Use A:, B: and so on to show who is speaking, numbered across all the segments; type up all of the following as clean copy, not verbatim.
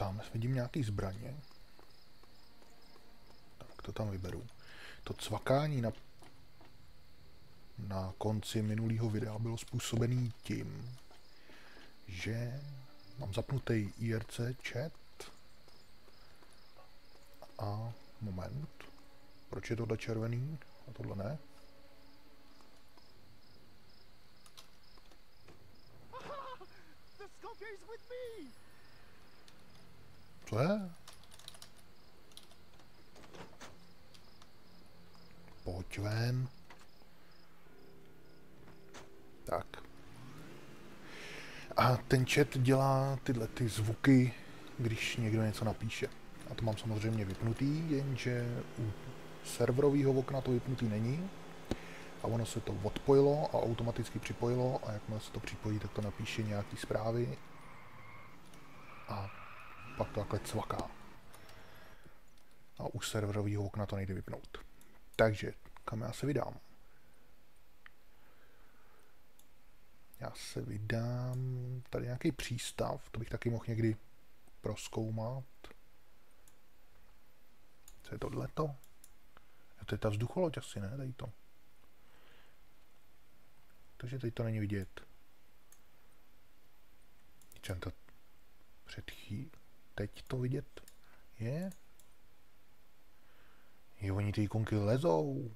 A: Tamhle vidím nějaký zbraně. Tak to tam vyberu. To cvakání na konci minulého videa bylo způsobený tím, že mám zapnutý IRC chat a moment. Proč je tohle červený a tohle ne? Co je? Pojď ven. Tak. A ten chat dělá tyhle ty zvuky, když někdo něco napíše. A to mám samozřejmě vypnutý, jenže u serverového okna to vypnutý není. A ono se to odpojilo a automaticky připojilo a jakmile se to připojí, tak to napíše nějaký zprávy a pak to takhle cvaká. A u serverového okna to nejde vypnout. Takže, kam já se vydám? Já se vydám... Tady nějaký přístav, to bych taky mohl někdy prozkoumat. Co je tohleto? To je ta vzducholoď asi, ne? Tady to. Takže teď to není vidět. Jsem to teď to vidět je? Jo, oni ty ikonky lezou.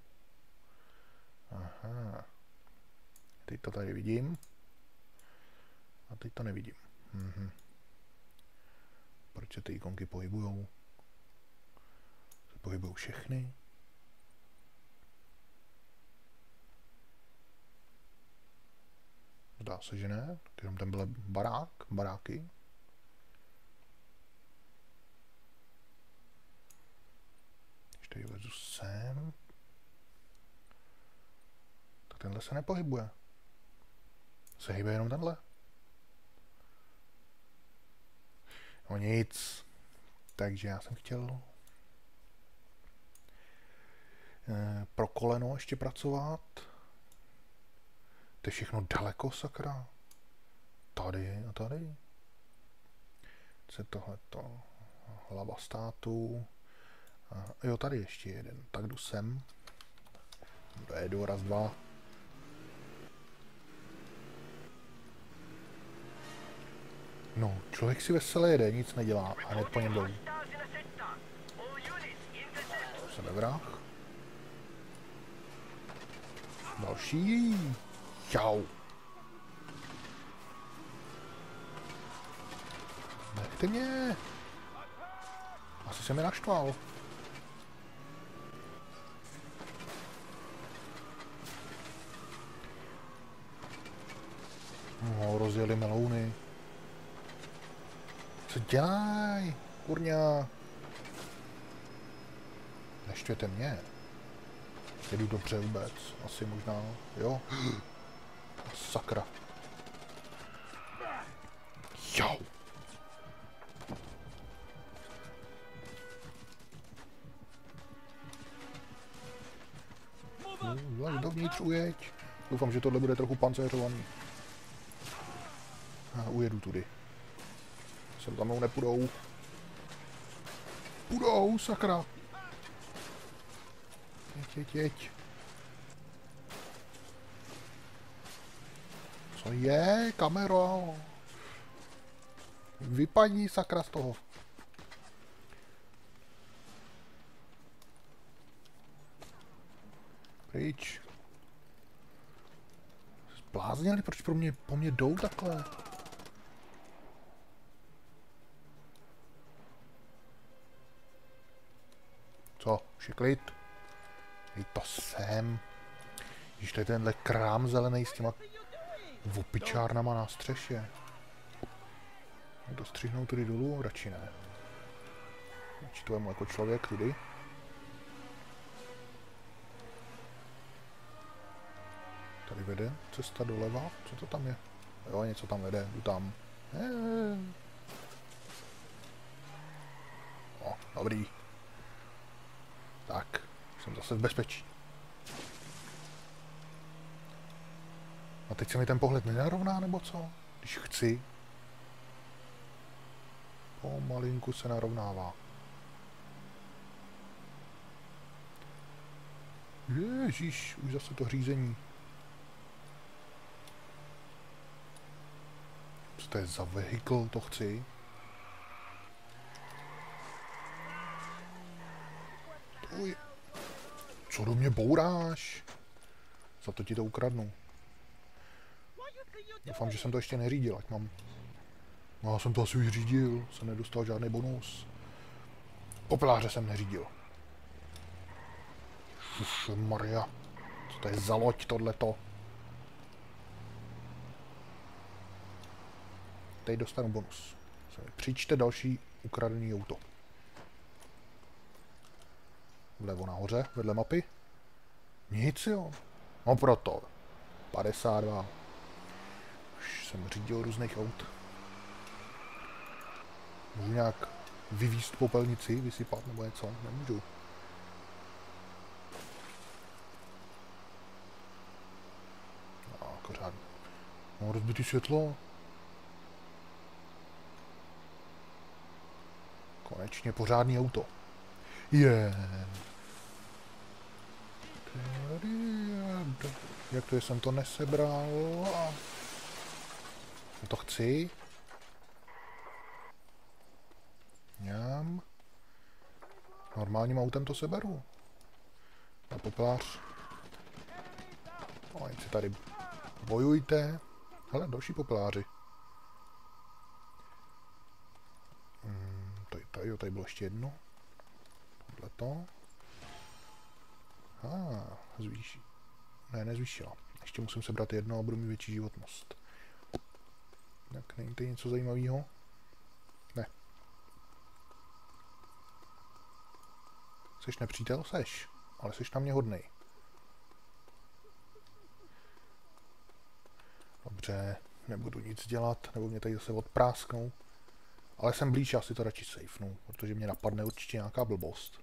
A: Aha. Teď to tady vidím. A teď to nevidím. Proč se ty ikonky pohybujou? Se pohybují všechny. Zdá se, že ne. Jenom tam byl baráky. Když tady lezu sem, tak tenhle se nepohybuje. Se hýbe jenom tenhle. No nic. Takže já jsem chtěl pro koleno ještě pracovat. To je všechno daleko, sakra. Tady a tady. Co je tohleto? Hlava státu. A jo, tady ještě jeden. Tak jdu sem. Dojedu, raz, dva. No, člověk si veselé jede, nic nedělá. A hned po něm dolů. Sebevrah. Další. Čau. Nechte mě. Asi se mi naštval. No, rozjeli melouny. Co dělaj? Kurňa. Neštvěte mě. Jedu dobře vůbec. Asi možná, jo. Sakra. Jau. Dovnitř ujeď. Doufám, že tohle bude trochu pancéřovaný. A ujedu tudy. Sem za mnou nepůjdou. Půjdou, sakra. Jeď. Co je, kamero? Vypadni, sakra, z toho. Pryč. Zbláznili, proč po mně jdou takhle? Co? Už je klid? Hej to sem. Když to je tenhle krám zelený s těma opičárnama na střeše. To střihnou tudy dolů? Radši ne. Radši to vemu jako člověk tudy. Tady vede cesta doleva. Co to tam je? Jo, něco tam vede. Jdu tam. O, dobrý. Tak, jsem zase v bezpečí. A teď se mi ten pohled nenarovná, nebo co? Když chci. Pomalinku se narovnává. Ježíš, už zase to řízení. Co to je za vehikl, to chci. Uj. Co do mě bouráš? Za to ti to ukradnu. Doufám, že jsem to ještě neřídil, ať mám... No, já jsem to asi už řídil, jsem nedostal žádný bonus. Popeláře jsem neřídil. Maria, co to je za loď tohleto? Teď dostanu bonus. Přijďte další ukradený auto. Vlevo nahoře, vedle mapy. Nic jo. No proto. 52. Už jsem řídil různých aut. Můžu nějak vyvízt popelnici, vysypat nebo něco? Nemůžu. No, pořád. No, rozbitý světlo. Konečně pořádný auto. Je. Jak to, že jsem to nesebral? To chci. Mňam. Normálním autem to seberu. A popelář. No, si tady bojujte. Hele, další popeláři. Tady bylo ještě jedno. Tohleto. Zvýší. Ne, nezvýšila. Ještě musím sebrat jedno a budu mít větší životnost. Tak, není to něco zajímavého? Ne. Jseš nepřítel? Seš. Ale seš na mě hodnej. Dobře, nebudu nic dělat, nebo mě tady zase odprásknou. Ale jsem blíž, já si to radši safenu, protože mě napadne určitě nějaká blbost.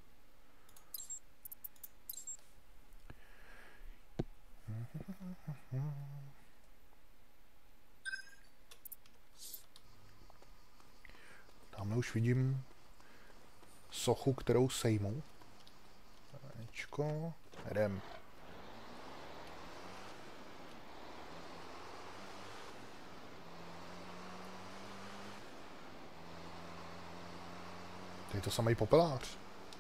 A: Tamhle už vidím sochu, kterou sejmu. Ečko, jdem. To je to samý popelář.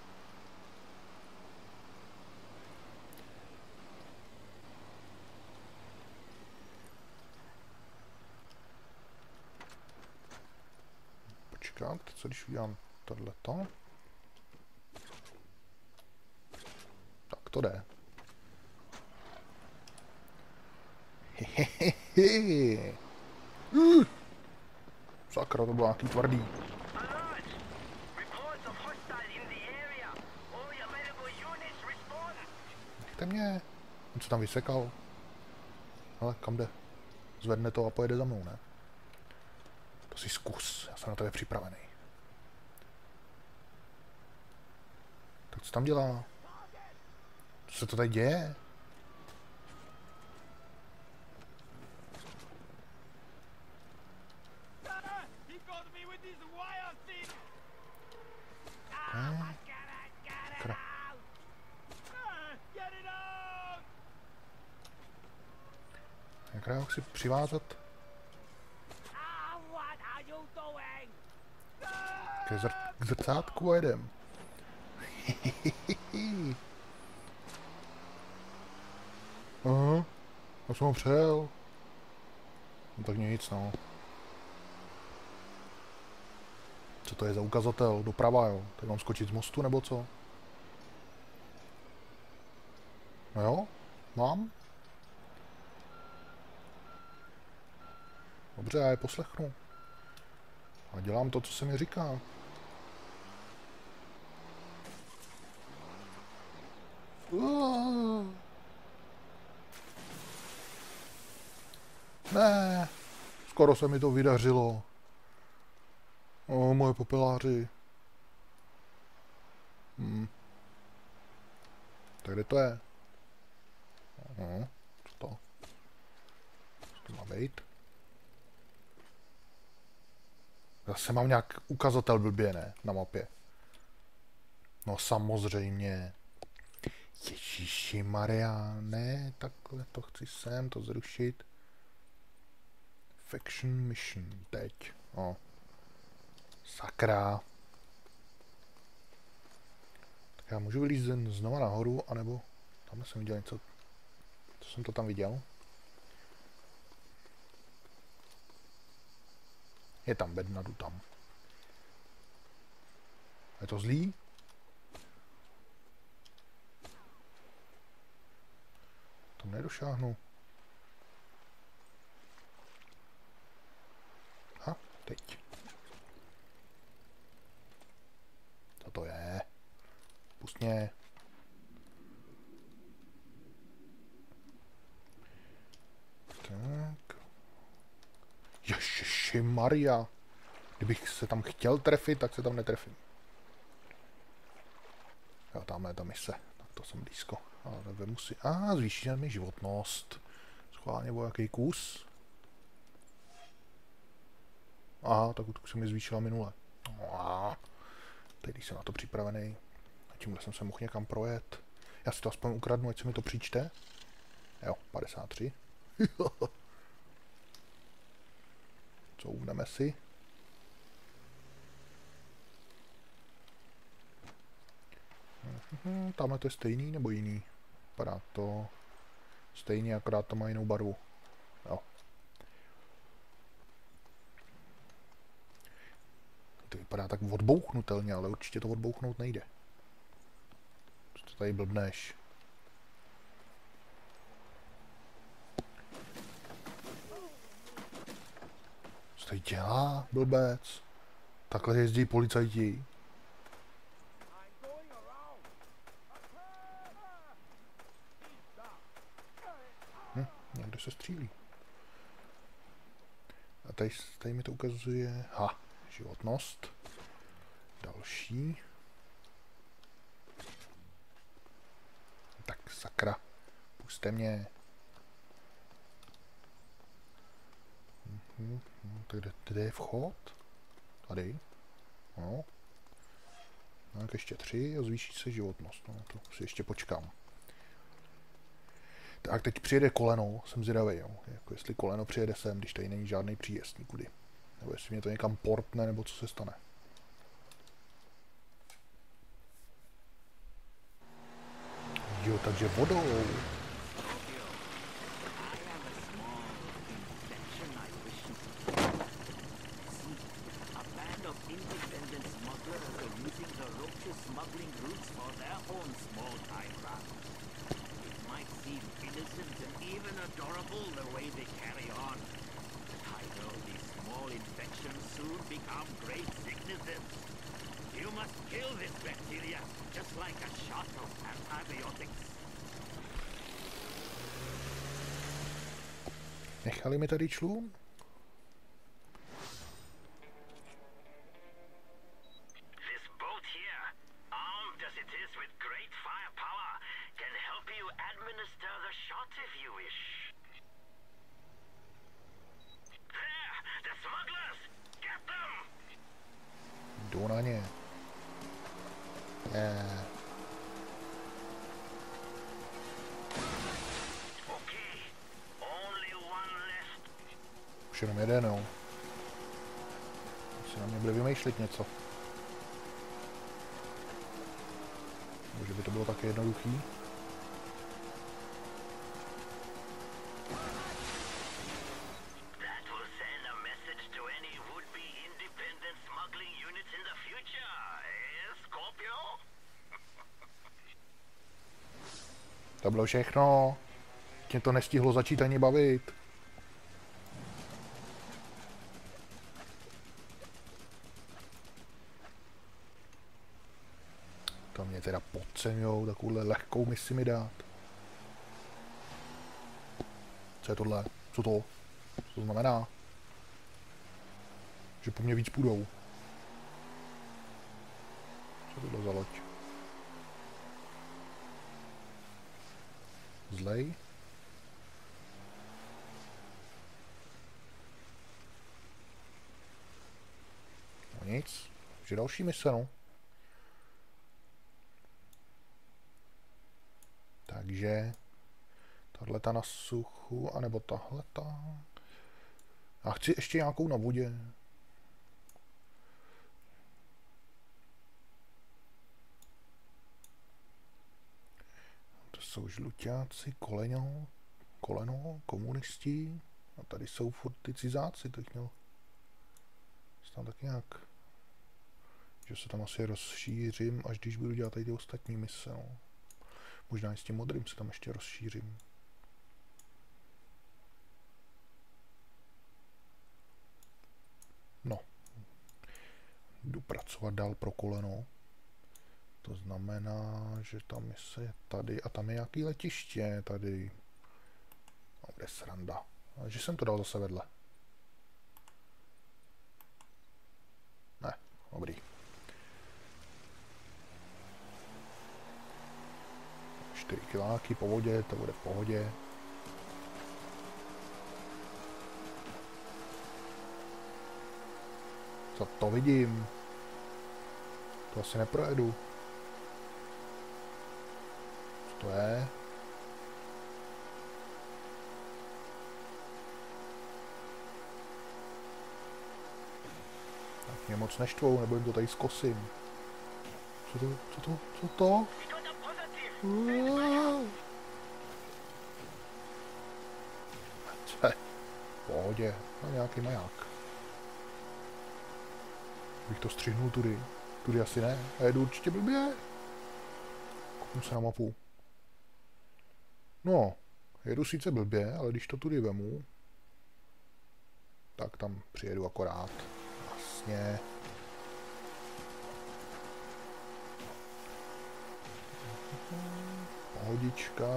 A: Počkat, co když udělám tohleto? Tak to jde. Sakra, to bylo nějaký tvrdý. Nechte mě. On se tam vysekal. Ale kam jde? Zvedne to a pojede za mnou, ne? To si zkus, já jsem na tebe připravený. Tak co tam dělá? Co se to tady děje? Jak já chci přivázat? K zrcátku a jedem. Aha, já jsem ho přejel. No tak nic, no. Co to je za ukazatel? Doprava, jo? Tak mám skočit z mostu, nebo co? No jo, mám. Dobře, já je poslechnu. A dělám to, co se mi říká. Ne, skoro se mi to vydařilo. O, moje popeláři. Tak kde to je? Co to? Co to má být? Zase mám nějak ukazatel blbě, ne? Na mapě. No samozřejmě. Ježíši Maria, ne, takhle to chci sem, to zrušit. Faction mission, teď. No. Sakra. Tak já můžu vylízt znova nahoru, anebo tam jsem viděl něco. Co jsem to tam viděl? Je tam bedna, jdu tam. Je to zlý? Tam nedošáhnu. A teď. Co to je? Pust mě. Tak. Ježiši Maria. Kdybych se tam chtěl trefit, tak se tam netrefím. Jo, tamhle je ta mise. Tak to jsem blízko. Ale vemu si... zvýší mi životnost. Schválně o jaký kus. Aha, tak už se mi zvýšila minule. Teď jsem na to připravený. A tímhle jsem se mohl někam projet. Já si to aspoň ukradnu, ať se mi to přičte. Jo, 53. Couvneme si. Tamhle to je stejný nebo jiný? Vypadá to stejný, akorát to má jinou barvu. Jo. To vypadá tak odbouchnutelně, ale určitě to odbouchnout nejde. Co to tady blbneš? Co tady dělá, blbec? Takhle jezdí policajti. Někde se střílí. A tady mi to ukazuje... životnost. Další. Tak sakra. Puste mě. Tak kde je vchod? Tady. No. Tak ještě 3 a zvýší se životnost. No, to si ještě počkám. Tak teď přijede koleno, jsem zvědavý, jo. Jako jestli koleno přijede sem, když tady není žádný příjezd nikudy. Nebo jestli mě to někam portne, nebo co se stane. Jo, takže vodou. Nechali mi tady člun? Jdu na ně. Už jenom jeden, jo. Asi na mě bude vymýšlet něco. Že by to bylo také jednoduchý. To bylo všechno. Tě to nestihlo začít ani bavit. To mě teda podceňujou, takovouhle lehkou misi mi dát. Co je tohle? Co to? Co to znamená? Že po mně víc půjdou. Co to bylo za loď? Zlej? Nic. Že další mise, no. Takže tahleta na suchu, anebo tahleta. A chci ještě nějakou na vodě. To jsou žluťáci, koleno, komunisti. A tady jsou furt ty cizáci, teď měl. Tam tak nějak. Že se tam asi rozšířím, až když budu dělat tady ty ostatní mise, no. Možná i s tím modrým se tam ještě rozšířím. No. Jdu pracovat dál pro koleno. To znamená, že ta mise je tady a tam je nějaký letiště tady. No, kde sranda. A že jsem to dal zase vedle. Ne, dobrý. 4 kiláky po vodě, to bude v pohodě. Co to vidím? To asi neprojedu. Co to je? Tak mě moc neštvou, nebo jim to tady zkosím. Co to? V pohodě, no nějaký maják. Bych to střihnul tudy. Tudy asi ne. A jedu určitě blbě. Kouknu se na mapu. No, jedu sice blbě, ale když to tudy vemu, tak tam přijedu akorát. Jasně. Pohodička.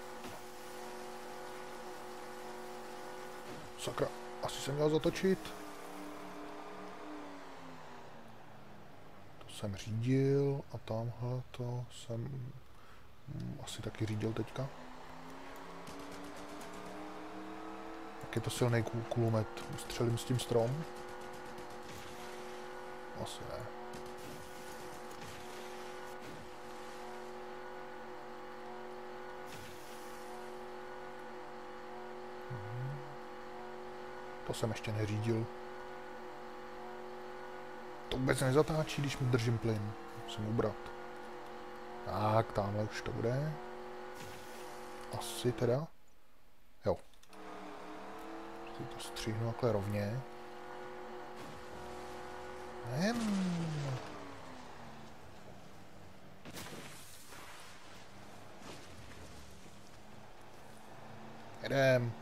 A: Sakra, asi jsem měl zatočit. To jsem řídil a tamhle to jsem asi taky řídil teďka. Jak je to silný kulomet? Ustřelím s tím strom? Asi ne. To jsem ještě neřídil. To vůbec nezatáčí, když mu držím plyn. Musím ubrat. Tak, tamhle už to bude. Asi teda. Jo. Teď to stříhnu takhle rovně. Jedem.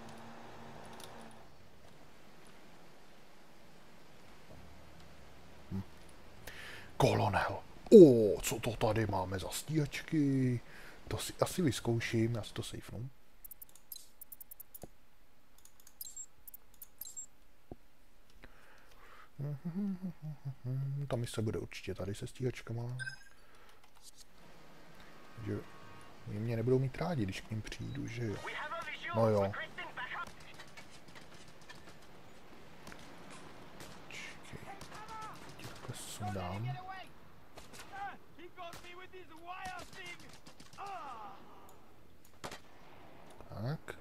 A: Kolonel. Co to tady máme za stíhačky? To si asi vyzkouším, já si to sejfnu. Ta mise bude určitě tady se stíhačkama. Že oni mě nebudou mít rádi, když k ním přijdu, že jo. No jo. Čekej. Takhle sundám. Tak.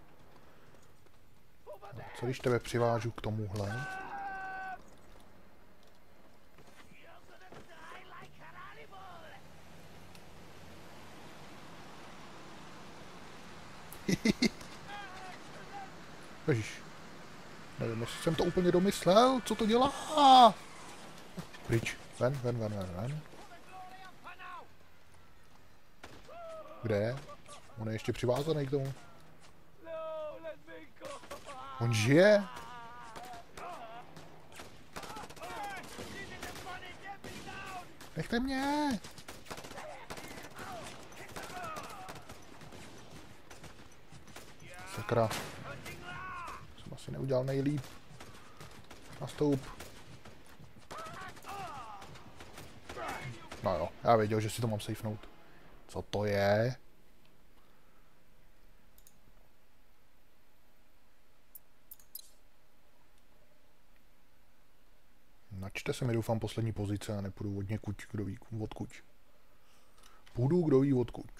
A: A co když tebe přivážu k tomuhle? Ježiš. Nevím, jestli jsem to úplně domyslel. Co to dělá? Pryč. Ven. Kde je? On je ještě přivázaný k tomu. On žije? Nechte mě! Sakra. Jsem asi neudělal nejlíp. Nastup. No jo, já věděl, že si to mám sejfnout. Co to je? Načte se mi, doufám, poslední pozice a nepůjdu od někuď, kdo ví odkuď. Půjdu, kdo ví odkuď.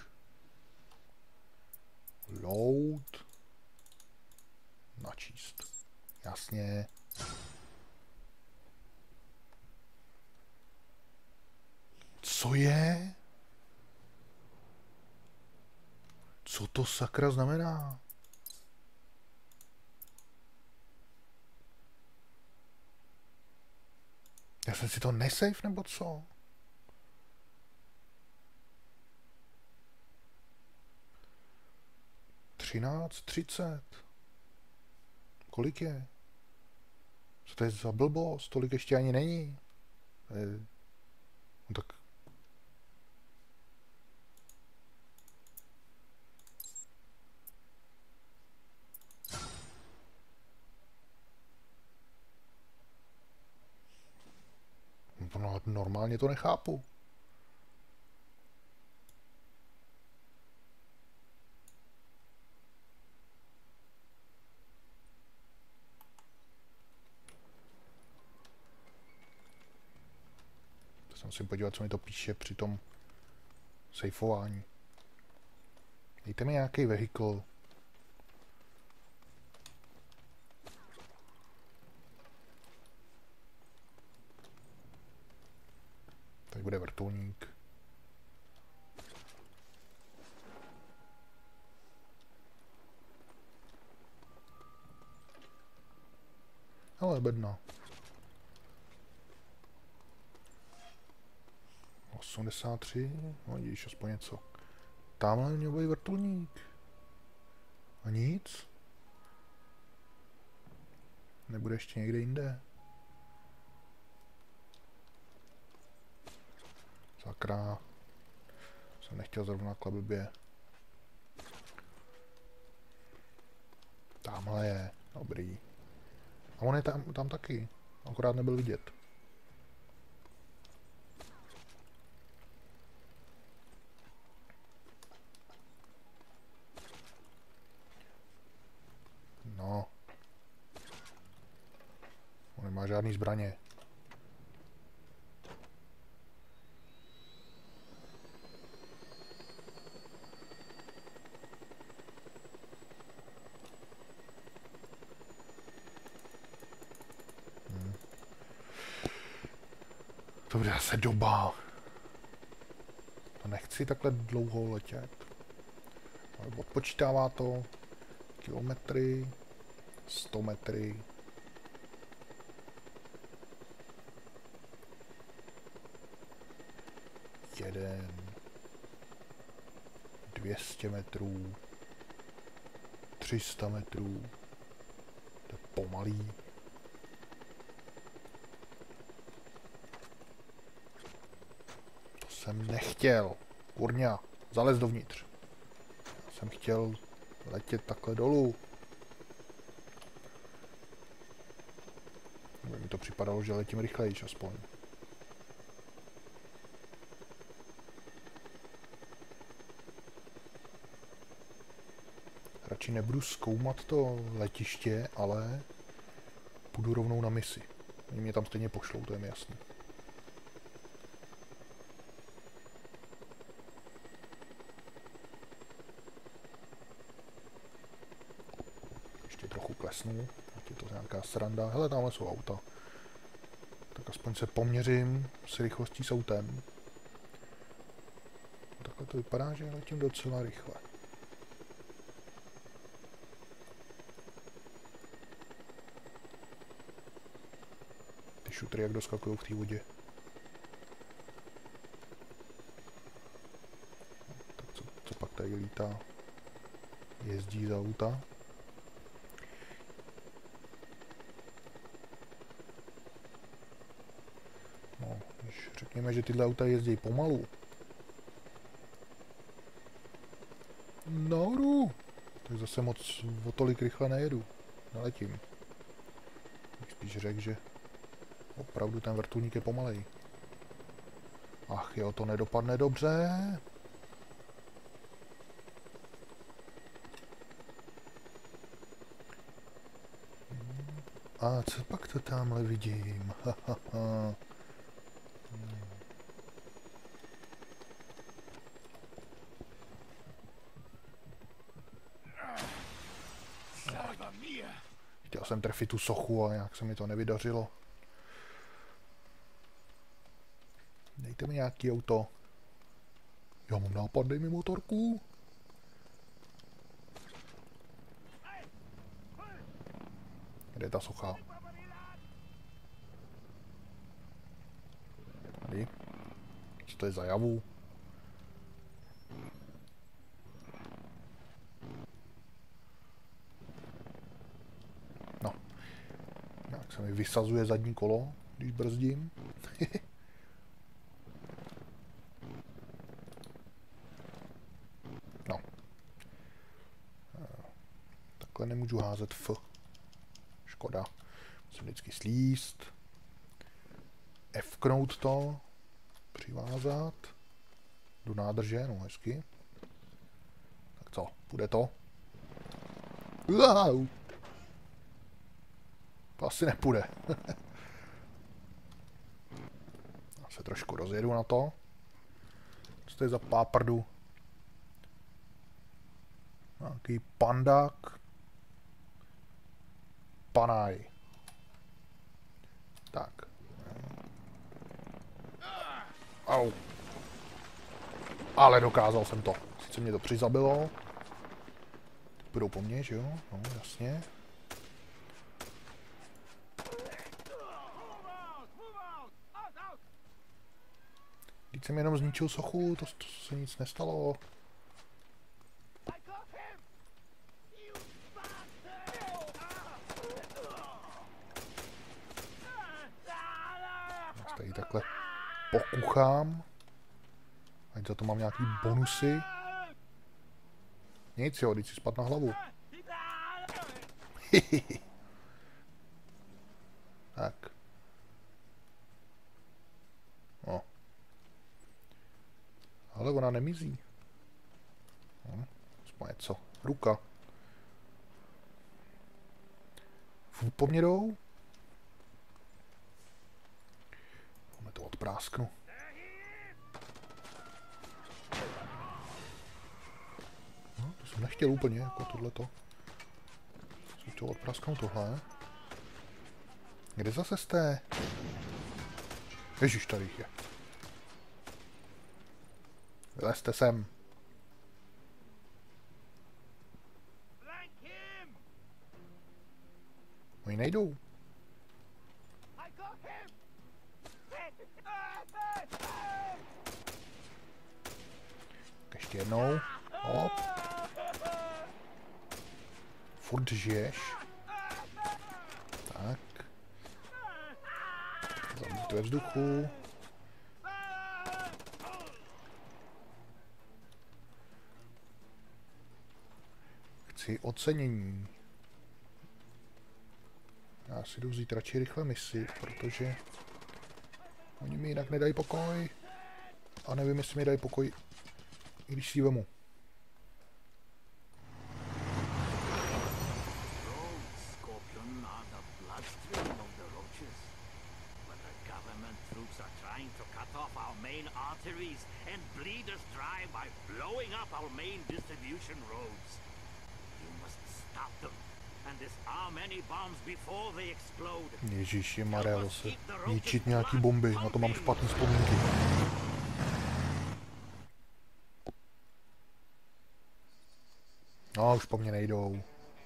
A: Load. Načíst. Jasně. Co je? Co to sakra znamená? Já jsem si to nesafe, nebo co? $13.30. Kolik je? Co to je za blbost? Tolik ještě ani není. No tak... No, normálně to nechápu. To se musím podívat, co mi to píše při tom sejfování. Dejte mi nějaký vehikl. Tady bude vrtulník. Ale bedna. 83, no vidíš, aspoň něco. Tamhle měl být vrtulník. A nic? Nebude ještě někde jinde? Sakra. Jsem nechtěl zrovna blbě. Tamhle je. Dobrý. A on je tam taky. Akorát nebyl vidět. No. On nemá žádný zbraně. To bude zase doba. To nechci takhle dlouho letět. Ale odpočítává to kilometry, 100 metry. Jeden. 200 metrů. 300 metrů. To je pomalý. Jsem nechtěl. Kurňa, zalez dovnitř. Já jsem chtěl letět takhle dolů. Mi to připadalo, že letím rychlejš aspoň. Radši nebudu zkoumat to letiště, ale půjdu rovnou na misi. Oni mě tam stejně pošlou, to je mi jasný. Klesnu, ať je to nějaká sranda. Hele, tamhle jsou auta. Tak aspoň se poměřím s rychlostí s autem. Takhle to vypadá, že letím docela rychle. Ty šutry jak doskakují v té vodě. Tak co pak tady lítá? Jezdí za auta. Řekněme, že tyhle auta jezdí pomalu. Nahoru! Tak zase moc o tolik rychle nejedu. Neletím. Bych spíš řekl, že opravdu ten vrtulník je pomalej. Ach jo, to nedopadne dobře. A co pak to tamhle vidím? Chtěl jsem trefit tu sochu, ale nějak se mi to nevydařilo. Dejte mi nějaký auto. Já mám nápad, dej mi motorku. Kde je ta socha? Tady. Co to je za javu? No. Nějak se mi vysazuje zadní kolo, když brzdím. No. Takhle nemůžu házet F. Škoda. Musím vždycky slíst. F-knout to. Přivázat. Do nádrže, no hezky. Tak co, půjde to? Wow. To asi nepůjde. Já se trošku rozjedu na to. Co to je za páprdu? Nějaký pandák. Panaj. Tak. Au. Ale dokázal jsem to. Sice mě to přizabilo. Půjdou po mně, že jo? No, jasně. Teď jsem jenom zničil sochu, to se nic nestalo. Já tady takhle pokuchám. Ať za to mám nějaký bonusy. Nic jo, teď si spad na hlavu. Tak. No. Ale ona nemizí. Aspoň něco. Ruka. Furt po mně jdou. Máme to odprásknu. No, to jsem nechtěl úplně, jako tohleto. Chci to odprasknout tohle. Kde zase jste? Ježiš, tady jich je. Vylezte sem. Oni nejdou. Ještě jednou. Hop. Furt žiješ. Tak. Zabít ve vzduchu. Chci ocenění. Já si jdu vzít radši rychle misi, protože oni mi jinak nedají pokoj. A nevím, jestli mi dají pokoj, i když si ji vemu. Ježiši Maria, zase ničit nějaký bomby, na to mám špatný vzpomínky. No, už po mně nejdou.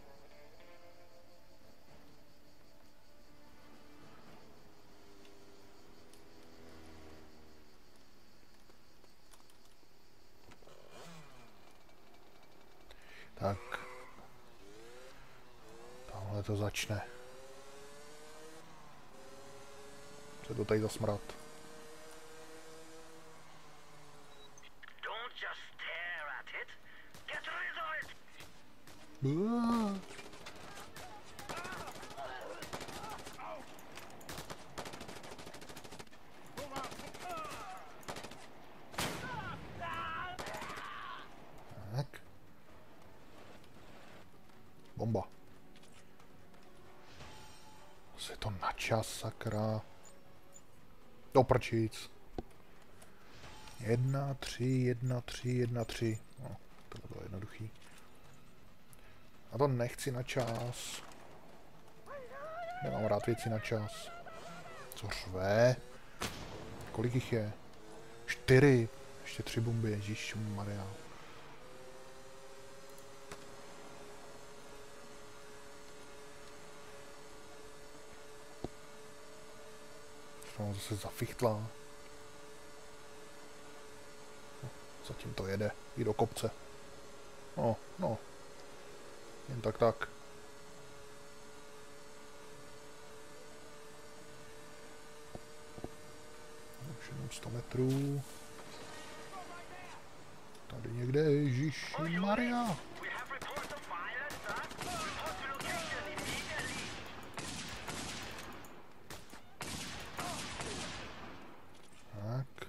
A: Tak. Tamhle to začne. Co to tady za smrad? Tak. Bomba. čas, sakra. Do prčic. 1, 3, 1, 3, 1, 3. No, to bylo jednoduchý. A to nechci na čas. Nemám rád věci na čas. Co řve? Kolik jich je? 4. Ještě 3 bomby, ježišmarja. No, zase zafichtla. No, zatím to jede. I do kopce. No, no. Jen tak. Už jenom 100 metrů. Tady někde, ježišmarja. Tak.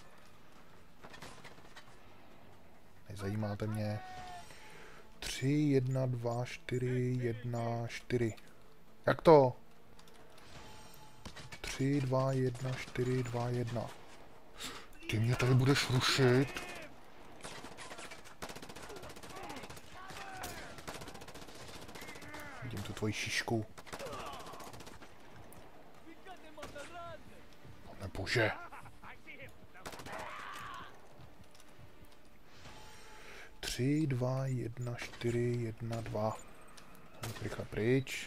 A: Nezajímáte mě. 3, 1, 2, 4, 1, 4. Jak to? 3, 2, 1, 4, 2, 1. Ty mě tady budeš rušit? Vidím tu tvoji šišku. Pane bože. 3, 2, 1, 4, 1, 2. Rychle pryč.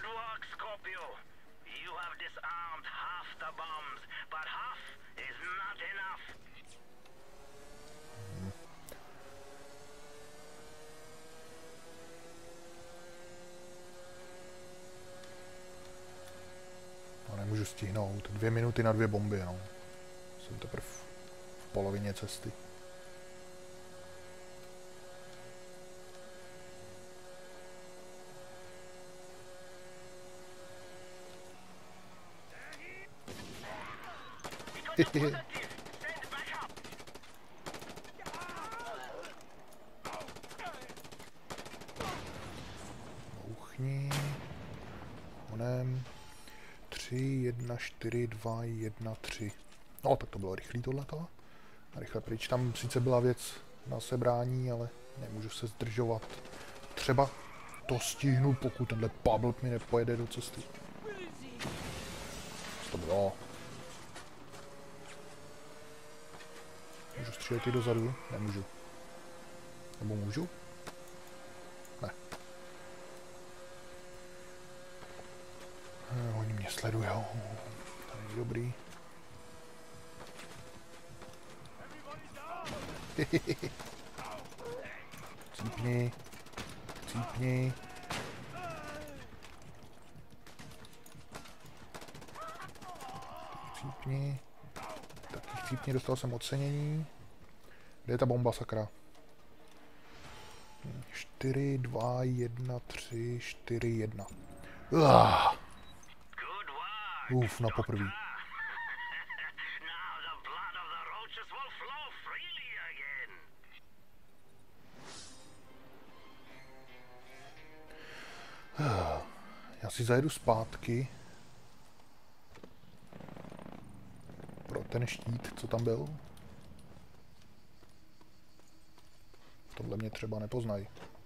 A: No, nemůžu stihnout. 2 minuty na 2 bomby, no. Jsem teprve v polovině cesty. Bouchni. Onem. 3, 1, 4, 2, 1, 3. No, tak to bylo rychlý tohleto. A rychle pryč. Tam sice byla věc na sebrání, ale nemůžu se zdržovat. Třeba to stihnu, pokud tenhle Pabl mi nepojede do cesty. Co to bylo? Můžu střílet i dozadu? Nemůžu. Nebo můžu? Ne. Oni mě sledujou. To není dobrý. Cípni. Cípni. Cípni. Taky chcípni, dostal jsem ocenění. Kde je ta bomba, sakra? 4, 2, 1, 3, 4, 1. Uf, na poprvé. Já si zajedu zpátky. Pro ten štít, co tam byl. Tohle mě třeba nepoznají.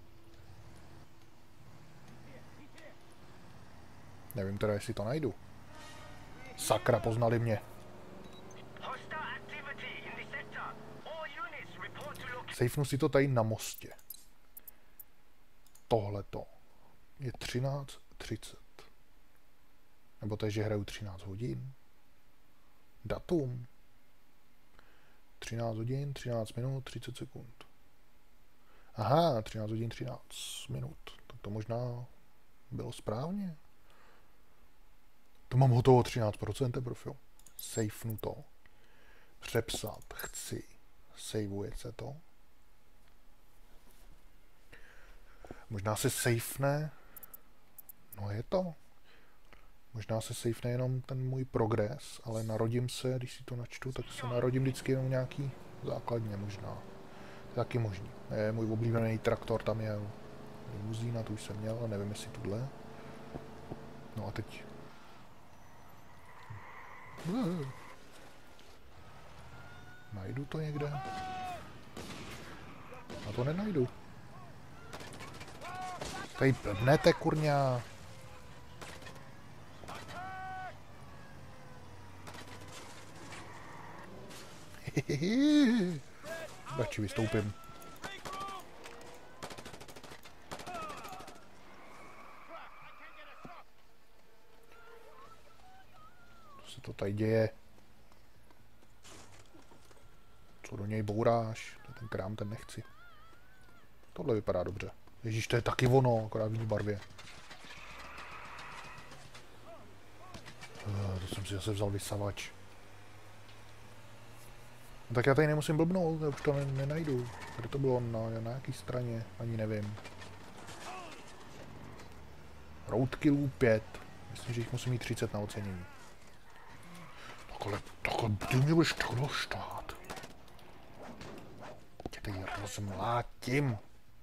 A: Nevím teda, jestli to najdu. Sakra, poznali mě. Sejfnu si to tady na mostě. Tohleto je 13:30. Nebo to je, že hraju 13 hodin. Datum. 13 hodin, 13 minut, 30 sekund. Aha, 13 hodin, 13 minut. Tak to možná bylo správně. To mám hotovo 13% teprve, jo. Sejfnu to. Přepsat chci. Sejvuje se to. Možná se sejfne. No je to. Možná se sejfne jenom ten můj progres, ale narodím se, když si to načtu, tak se narodím vždycky jenom nějaký základně možná. Taky možný. Je můj oblíbený traktor, tam je limuzína, tu už jsem měl, ale nevím, jestli tuhle. No a teď Najdu to někde? A to nenajdu. Tady blbnete, kurňa. Radši vystoupím. Co se to tady děje? Co do něj bouráš? To ten krám, ten nechci. Tohle vypadá dobře. Ježíš, to je taky ono, akorát v jiný barvě. To jsem si zase vzal vysavač. No tak já tady nemusím blbnout, já už to nenajdu. Kde to bylo, na jaký straně, ani nevím. Roadkillů 5. Myslím, že jich musím mít 30 na ocenění. Takhle, ty mě budeš takhle štát. Tě tady rozmlátím.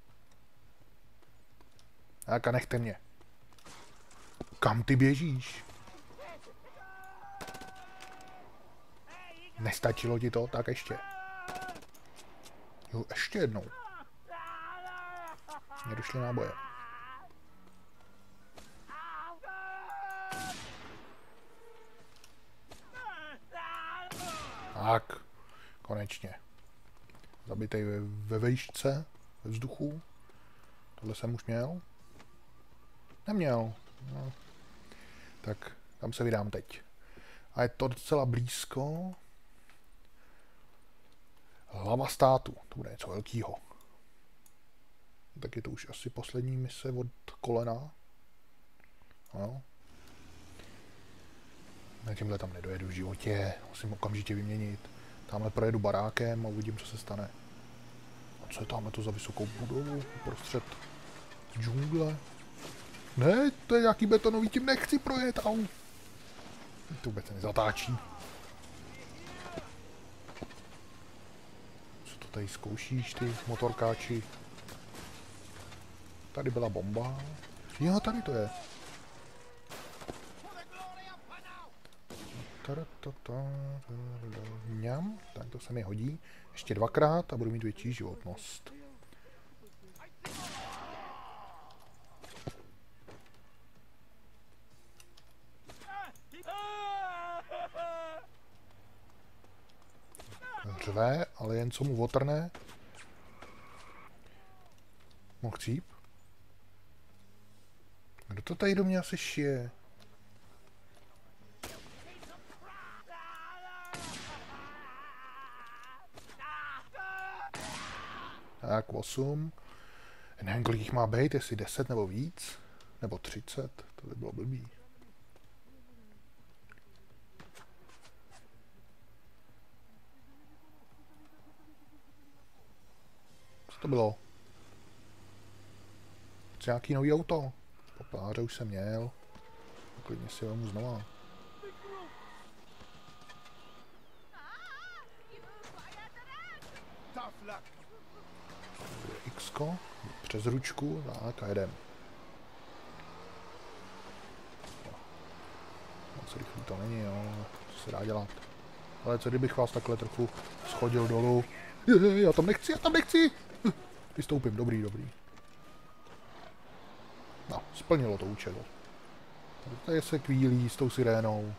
A: A nechte mě. Kam ty běžíš? Nestačilo ti to? Tak ještě. Jo, ještě jednou. Mě došly náboje. Tak, konečně. Zabitej ve vejšce, ve vzduchu. Tohle jsem už měl. Neměl. No. Tak, tam se vydám teď. A je to docela blízko. Hlava státu. To bude něco velkýho. Tak je to už asi poslední mise od kolena. No. Na tímhle tam nedojedu v životě. Musím okamžitě vyměnit. Tamhle projedu barákem a uvidím, co se stane. A co je tamhle to za vysokou budovu uprostřed džungle? Ne, to je nějaký betonový, tím nechci projet, au. To vůbec se nezatáčí. Co to tady zkoušíš, ty motorkáči? Tady byla bomba. Jo, tady to je. Mňam, tak to se mi hodí. Ještě dvakrát a budu mít větší životnost. Řve, ale jen co mu otrne. Mohl chcíp? Kdo to tady do mě asi šije? Tak, 8. Nevím, kolik jich má být, jestli 10 nebo víc. Nebo 30, to by bylo blbý. Co to bylo? Co nějaký nový auto? Popláře už jsem měl. Klidně si vemu znova. X-ko, přes ručku, tak a jedem. Moc rychlý to není, jo, co se dá dělat. Ale co kdybych vás takhle trochu schodil dolů? Já tam nechci! Vystoupím, dobrý. No, splnilo to účel. Tady se kvílí s tou sirénou.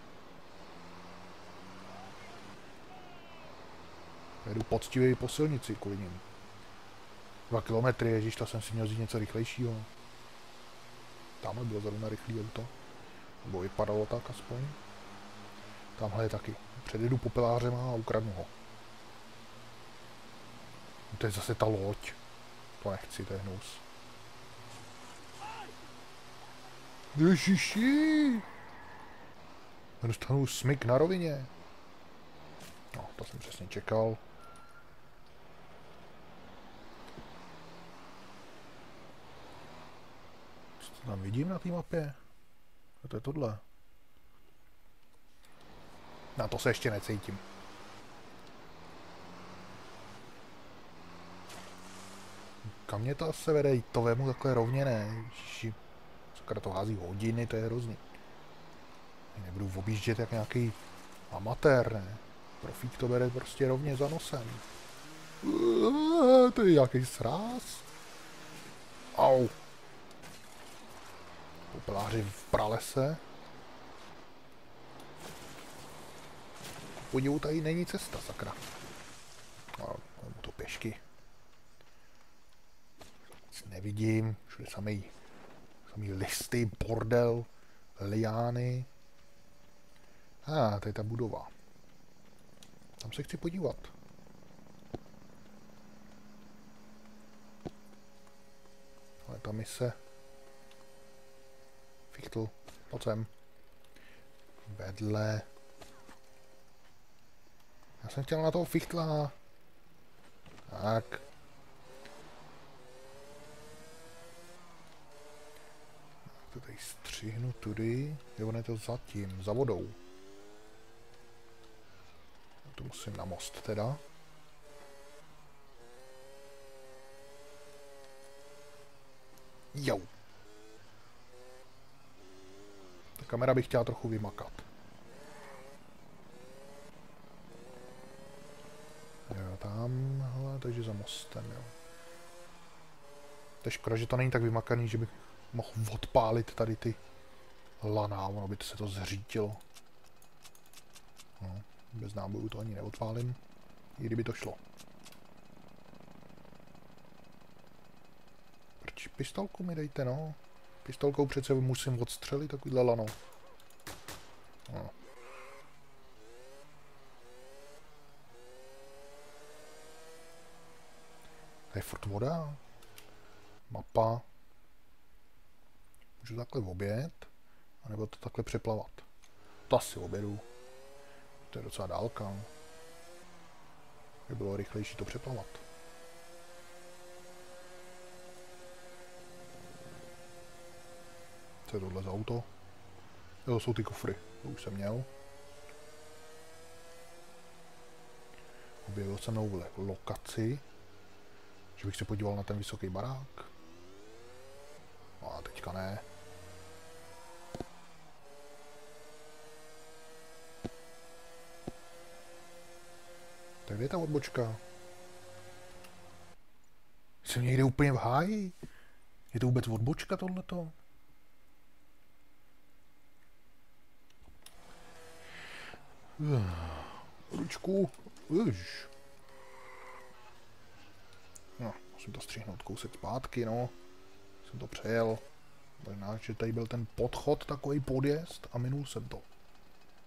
A: Jedu poctivě po silnici kvůli nim. 2 kilometry, ježiš, to jsem si měl říct něco rychlejšího. Tamhle bylo zrovna rychlý auto. Nebo vypadalo tak aspoň. Tamhle je taky. Předjedu popelářem a ukradnu ho. To je zase ta loď. To nechci, to je hnus. Ježiši! Dostanu smyk na rovině. No, to jsem přesně čekal. Co to tam vidím na té mapě? A to je tohle. Na to se ještě necítím. Kam mě to se vede? To vemu takhle rovně, ne? Ježiši. Sakra, to hází hodiny, to je hrozný. Nebudu objíždět jak nějaký Amatér, ne? Profík to bere prostě rovně za nosem. To je nějaký sráz. Au. Popeláři v pralese. Podivu, tady není cesta, sakra. No, to pěšky. Nic nevidím, všude samý listy, bordel, liány. To je ta budova. Tam se chci podívat. Ale ta mise. Fichtl, pojď sem. Vedle. Já jsem chtěl na toho Fichtla. Tak. To tady střihnu tudy. Jo, on je to za tím, za vodou. To musím na most teda. Jo. Ta kamera bych chtěla trochu vymakat. Jo, tamhle, takže za mostem, jo. To je škoda, že to není tak vymakaný, že bych mohl odpálit tady ty lana, ono by se to zřítilo. No, bez nábojů to ani neodpálím, i kdyby to šlo. Proč pistolku mi dejte, no? Pistolkou přece musím odstřelit takovýhle lano. No. To je furt voda. Mapa. Můžu takhle obět, anebo to takhle přeplavat. To asi obědu. To je docela dálka. By bylo rychlejší to přeplavat. Co je tohle za auto? Jo, to jsou ty kufry. To už jsem měl. Objevil jsem novou lokaci. Že bych se podíval na ten vysoký barák. No a teďka ne. Tak kde je ta odbočka? Jsem někde úplně v háji? Je to vůbec odbočka tohleto? Ručku. Už. No, musím to střihnout kousek zpátky, no. Jsem to přejel. Možná, že tady byl ten podchod, takový podjezd a minul jsem to.